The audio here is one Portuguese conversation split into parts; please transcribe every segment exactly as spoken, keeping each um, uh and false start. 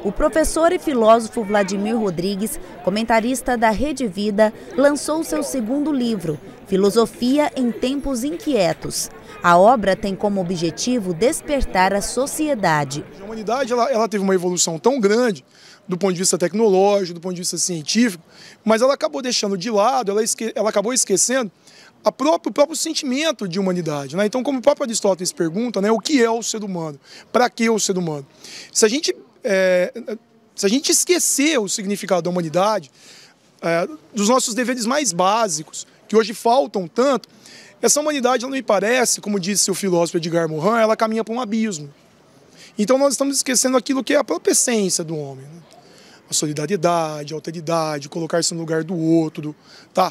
O professor e filósofo Vladimir Rodrigues, comentarista da Rede Vida, lançou seu segundo livro, Filosofia em Tempos Inquietos. A obra tem como objetivo despertar a sociedade. A humanidade ela, ela teve uma evolução tão grande do ponto de vista tecnológico, do ponto de vista científico, mas ela acabou deixando de lado, ela, esque, ela acabou esquecendo a próprio, o próprio sentimento de humanidade, né? Então, como o próprio Aristóteles pergunta, né, o que é o ser humano? Para que o ser humano? Se a gente, é, se a gente esquecer o significado da humanidade, é, dos nossos deveres mais básicos, que hoje faltam tanto, essa humanidade, ela não me parece, como disse o filósofo Edgar Morin, ela caminha para um abismo. Então nós estamos esquecendo aquilo que é a própria essência do homem, né? A solidariedade, a alteridade, colocar-se no lugar do outro, tá?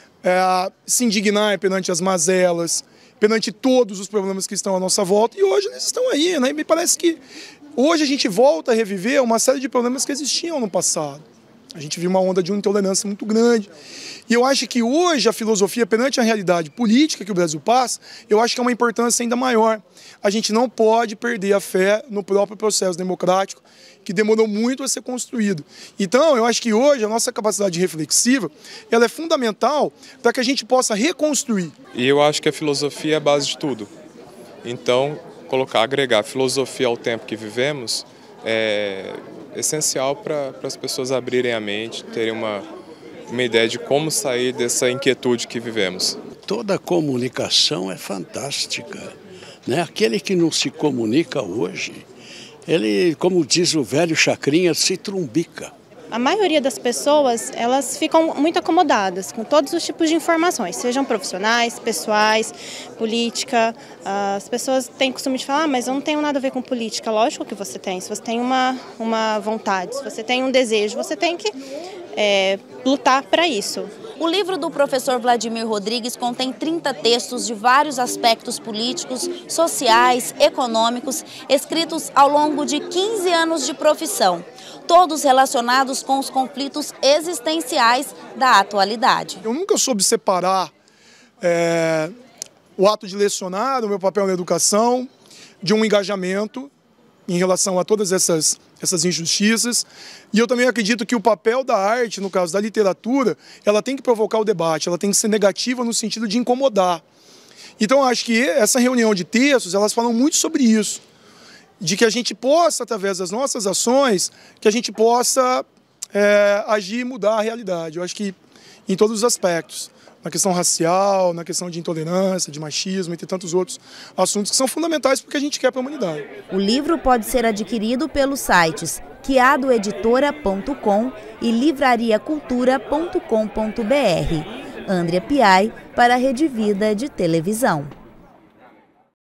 É, se indignar perante as mazelas, perante todos os problemas que estão à nossa volta, e hoje eles estão aí, né? E me parece que hoje a gente volta a reviver uma série de problemas que existiam no passado. A gente viu uma onda de intolerância muito grande. E eu acho que hoje a filosofia, perante a realidade política que o Brasil passa, eu acho que é uma importância ainda maior. A gente não pode perder a fé no próprio processo democrático, que demorou muito a ser construído. Então, eu acho que hoje a nossa capacidade reflexiva, ela é fundamental para que a gente possa reconstruir. E eu acho que a filosofia é a base de tudo. Então, colocar, agregar filosofia ao tempo que vivemos é essencial para as pessoas abrirem a mente, terem uma, uma ideia de como sair dessa inquietude que vivemos. Toda comunicação é fantástica, né? Aquele que não se comunica hoje, ele, como diz o velho Chacrinha, se trumbica. A maioria das pessoas, elas ficam muito acomodadas com todos os tipos de informações, sejam profissionais, pessoais, política. As pessoas têm costume de falar, ah, mas eu não tenho nada a ver com política. Lógico que você tem. Se você tem uma, uma vontade, se você tem um desejo, você tem que é, lutar para isso. O livro do professor Vladimir Rodrigues contém trinta textos de vários aspectos políticos, sociais, econômicos, escritos ao longo de quinze anos de profissão, todos relacionados com os conflitos existenciais da atualidade. Eu nunca soube separar é, o ato de lecionar, o meu papel na educação, de um engajamento em relação a todas essas, essas injustiças. E eu também acredito que o papel da arte, no caso da literatura, ela tem que provocar o debate, ela tem que ser negativa no sentido de incomodar. Então eu acho que essa reunião de textos, elas falam muito sobre isso, de que a gente possa, através das nossas ações, que a gente possa é, agir e mudar a realidade. Eu acho que em todos os aspectos. Na questão racial, na questão de intolerância, de machismo, entre tantos outros assuntos que são fundamentais porque a gente quer para a humanidade. O livro pode ser adquirido pelos sites quiado editora ponto com e livraria cultura ponto com ponto br. Andrea Piai, para a Rede Vida de Televisão.